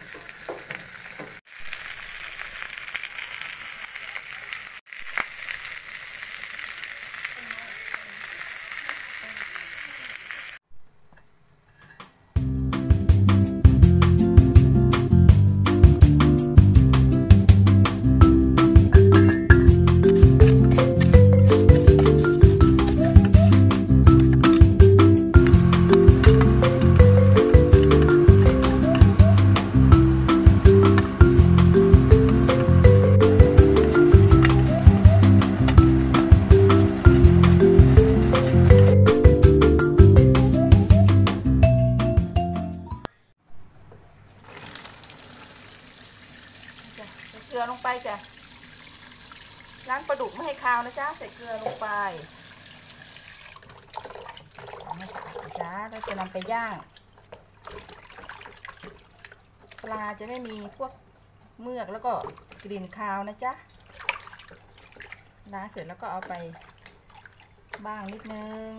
เกลือลงไปจ้ะล้างปลาดุกไม่ให้คาวนะจ๊ะใส่เกลือลงไปไม่สะอาดนะจ๊ะเราจะนำไปย่างปลาจะไม่มีพวกเมือกแล้วก็กลิ่นคาวนะจ๊ะล้างเสร็จแล้วก็เอาไปบ้างนิดนึง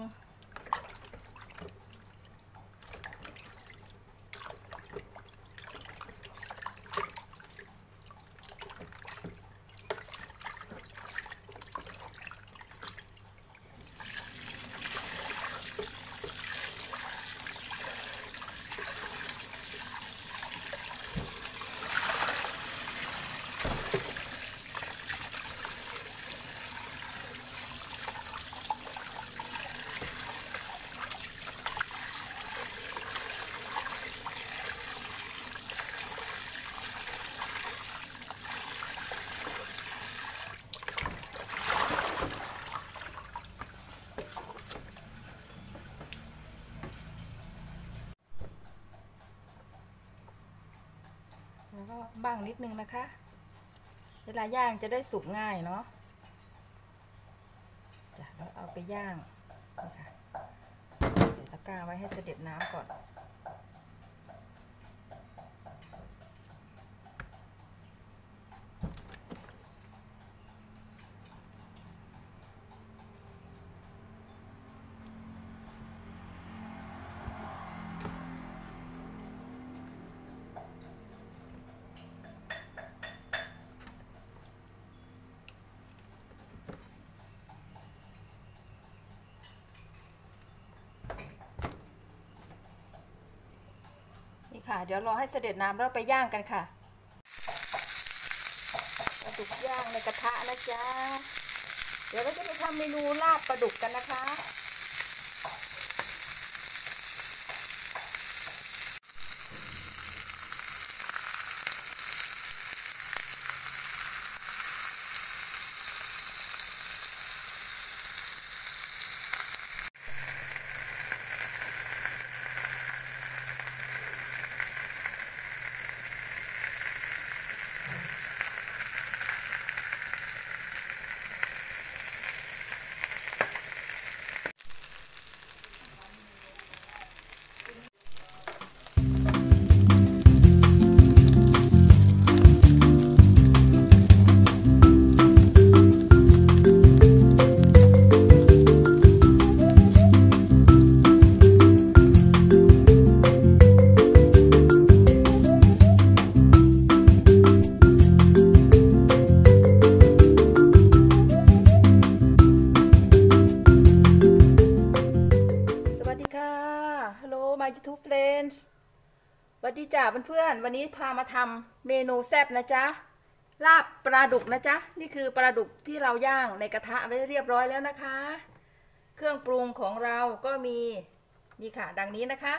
แล้วก็บ้างนิดนึงนะคะเวลาย่างจะได้สุกง่ายเนาะจ้ะแล้วเอาไปย่างนะคะใส่ตะกร้าไว้ให้เสด็จน้ำก่อนค่ะเดี๋ยวรอให้เสด็จน้ำแล้วไปย่างกันค่ะปลาดุกย่างในกระทะนะจ๊ะเดี๋ยวเราจะไปทำเมนูลาบปลาดุกกันนะคะYouTube Friends สวัสดีจ้าเพื่อนๆวันนี้พามาทำเมนูแซ่บนะจ๊ะลาบปลาดุกนะจ๊ะนี่คือปลาดุกที่เราย่างในกระทะไว้เรียบร้อยแล้วนะคะเครื่องปรุงของเราก็มีนี่ค่ะดังนี้นะคะ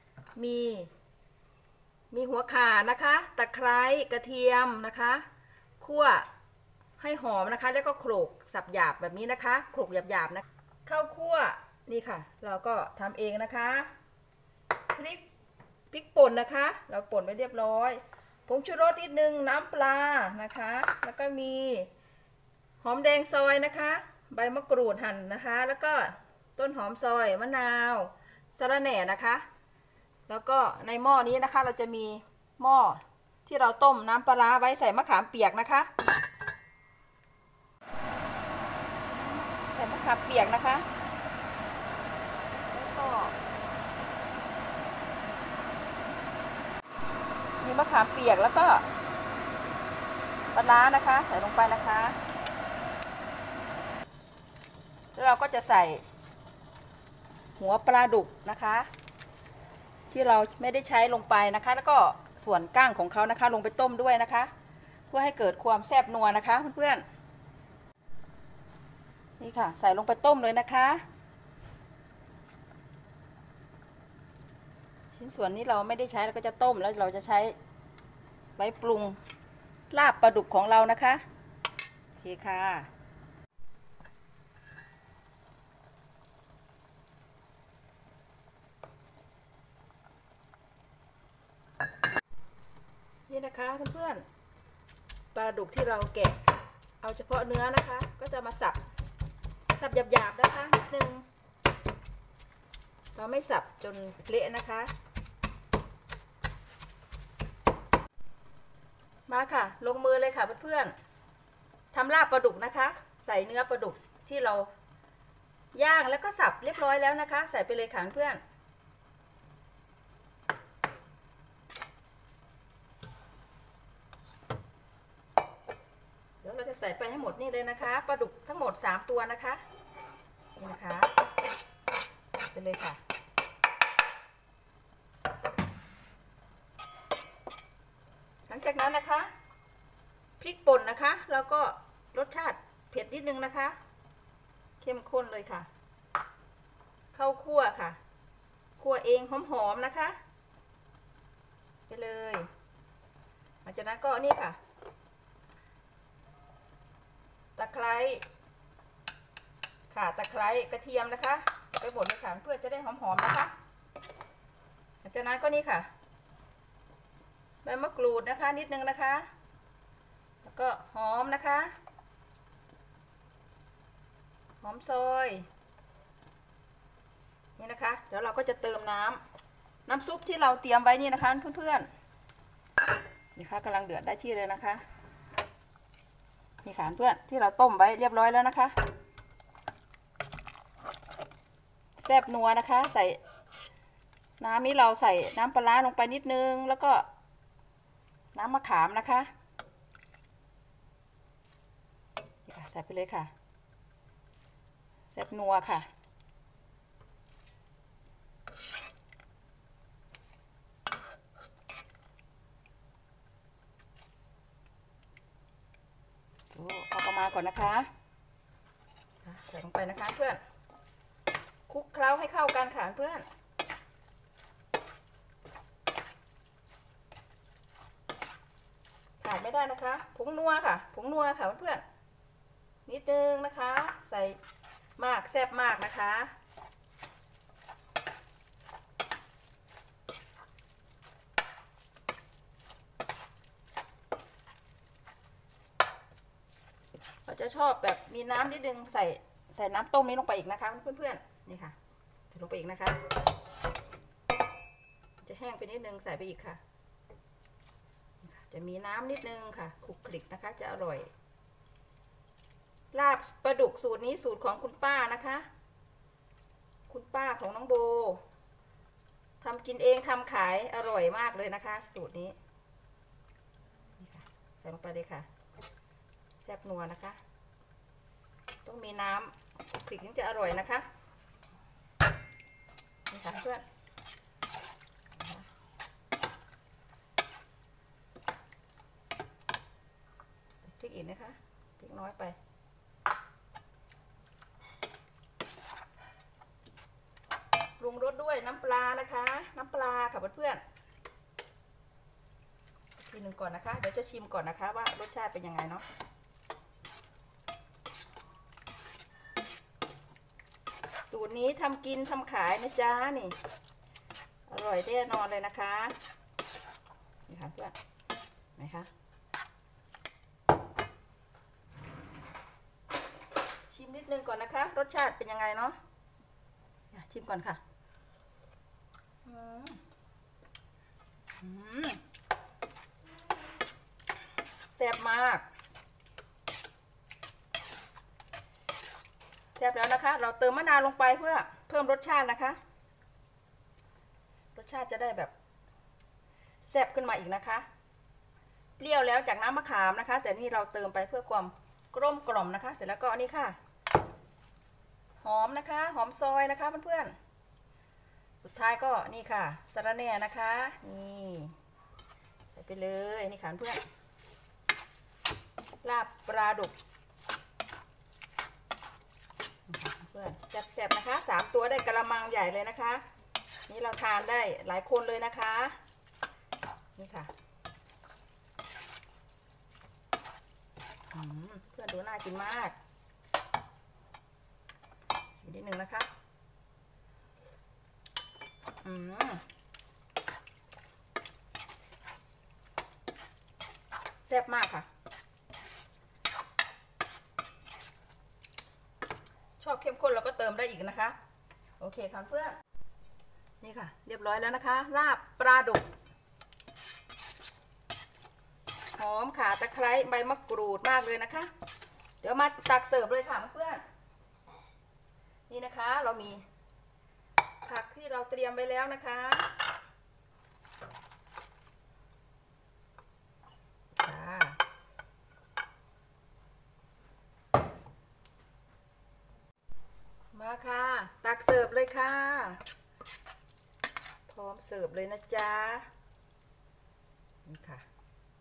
มีหัวข่านะคะตะไคร้กระเทียมนะคะคั่วให้หอมนะคะแล้วก็โขลกสับหยาบแบบนี้นะคะโขลกหยาบๆนะข้าวคั่วนี่ค่ะเราก็ทำเองนะคะพริกป่นนะคะเราป่นไว้เรียบร้อยผงชูรสนิดนึงน้ำปลานะคะแล้วก็มีหอมแดงซอยนะคะใบมะกรูดหั่นนะคะแล้วก็ต้นหอมซอยมะนาวสะระแหน่นะคะแล้วก็ในหม้อนี้นะคะเราจะมีหม้อที่เราต้มน้ำปลาไว้ใส่มะขามเปียกนะคะใส่มะขามเปียกนะคะแล้วก็มีมะขามเปียกแล้วก็ปลาร้านะคะใส่ลงไปนะคะแล้วเราก็จะใส่หัวปลาดุกนะคะที่เราไม่ได้ใช้ลงไปนะคะแล้วก็ส่วนก้างของเขานะคะลงไปต้มด้วยนะคะเพื่อให้เกิดความแซ่บนัวนะคะเพื่อนๆนี่ค่ะใส่ลงไปต้มเลยนะคะชิ้นส่วนนี้เราไม่ได้ใช้เราก็จะต้มแล้วเราจะใช้ไว้ปรุงลาบปลาดุกของเรานะคะโอเคค่ะนี่นะคะเพื่อนๆปลาดุกที่เราแกะเอาเฉพาะเนื้อนะคะก็จะมาสับหยาบๆนะคะนิดนึงเราไม่สับจนเละนะคะมาค่ะลงมือเลยค่ะเพื่อนๆทำลาบปลาดุกนะคะใส่เนื้อปลาดุกที่เราย่างแล้วก็สับเรียบร้อยแล้วนะคะใส่ไปเลยค่ะเพื่อนเดี๋ยวเราจะใส่ไปให้หมดนี่เลยนะคะปลาดุกทั้งหมด3ตัวนะคะนี่นะคะไปเลยค่ะหลังจากนั้นนะคะพริกป่นนะคะแล้วก็รสชาติเผ็ดนิดนึงนะคะเข้มข้นเลยค่ะข้าวคั่วค่ะคั่วเองหอมๆนะคะไปเลยหลังจากนั้นก็นี่ค่ะตะไคร้ค่ะตะไคร้กระเทียมนะคะไปบดเลยค่ะเพื่อจะได้หอมๆนะคะหลังจากนั้นก็นี่ค่ะใบมะกรูดนะคะนิดนึงนะคะแล้วก็หอมนะคะหอมซอยนี่นะคะเดี๋ยวเราก็จะเติมน้ำซุปที่เราเตรียมไว้นี่นะคะเพื่อนๆนี่ค่ะกำลังเดือดได้ที่เลยนะคะนี่ค่ะเพื่อนที่เราต้มไว้เรียบร้อยแล้วนะคะแซ่บนัวนะคะใส่น้ำนี้เราใส่น้ำปลาร้าลงไปนิดนึงแล้วก็น้ำมะขามนะคะนี่ค่ะใส่ไปเลยค่ะแซ่บนัวค่ะเอาประมาณก่อนนะคะใส่ลงไปนะคะเพื่อนคลุกเคล้าให้เข้ากันค่ะเพื่อนขาดไม่ได้นะคะผงนัวค่ะผงนัวค่ะเพื่อนนิดนึงนะคะใส่มากแซ่บมากนะคะเราจะชอบแบบมีน้ำนิดนึงใส่น้ำต้มนี้ลงไปอีกนะคะเพื่อนๆนี่ค่ะใส่ลงไปอีกนะคะจะแห้งไปนิดนึงใส่ไปอีกค่ะจะมีน้ำนิดนึงค่ะคลุกคลิกนะคะจะอร่อยลาบปลาดุกสูตรนี้สูตรของคุณป้านะคะคุณป้าของน้องโบทำกินเองทำขายอร่อยมากเลยนะคะสูตรนี้นี่ค่ะใส่ลงไปเลยค่ะแซ่บนัวนะคะต้องมีน้ำคลุกคลิกถึงจะอร่อยนะคะนี่ค่ะเพื่อนพริกอีกนะคะพริกน้อยไปปรุงรสด้วยน้ำปลานะคะน้ำปลาค่ะเพื่อนๆทีหนึ่งก่อนนะคะเดี๋ยวจะชิมก่อนนะคะว่ารสชาติเป็นยังไงเนาะสูตรนี้ทำกินทำขายนะจ๊ะนี่อร่อยแน่นอนเลยนะคะนี่ค่ะเพื่อนไหนคะชิมนิดนึงก่อนนะคะรสชาติเป็นยังไงเนาะชิมก่อนค่ะแซ่บมากแซ่บแล้วนะคะเราเติมมะนาวลงไปเพื่อเพิ่มรสชาตินะคะรสชาติจะได้แบบแซ่บขึ้นมาอีกนะคะเปรี้ยวแล้วจากน้ำมะขามนะคะแต่นี่เราเติมไปเพื่อความกลมกล่อมนะคะเสร็จแล้วก็นี่ค่ะหอมนะคะหอมซอยนะคะเพื่อนๆสุดท้ายก็นี่ค่ะสะระแหน่นะคะนี่ใส่ไปเลยนี่ค่ะเพื่อนลาบปลาดุกเพื่อนแซ่บๆนะคะ3ตัวได้กระมังใหญ่เลยนะคะนี่เราทานได้หลายคนเลยนะคะนี่ค่ะเพื่อนดูน่ากินมากชิมนิดนึงนะคะแซ่บมากค่ะชอบเข้มข้นเราก็เติมได้อีกนะคะโอเคค่ะเพื่อนนี่ค่ะเรียบร้อยแล้วนะคะลาบปลาดุกหอมข่าตะไคร้ใบมะกรูดมากเลยนะคะเดี๋ยวมาตักเสิร์ฟเลยค่ะเพื่อนนี่นะคะเรามีผักที่เราเตรียมไว้แล้วนะคะมาค่ะตักเสิร์ฟเลยค่ะพร้อมเสิร์ฟเลยนะจ๊ะนี่ค่ะ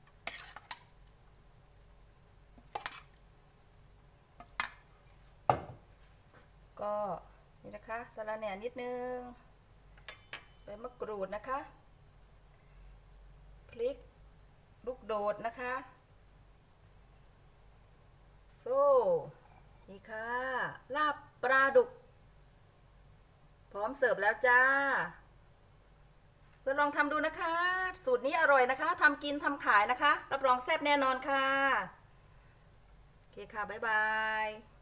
ก็นี่นะคะสะระแหน่นิดนึงใบมะกรูดนะคะพริกลูกโดดนะคะโซ่นี่ค่ะลาบปลาดุกพร้อมเสิร์ฟแล้วจ้าเพื่อนลองทำดูนะคะสูตรนี้อร่อยนะคะทำกินทำขายนะคะรับรองแซ่บแน่นอนค่ะโอเคค่ะบ๊ายบาย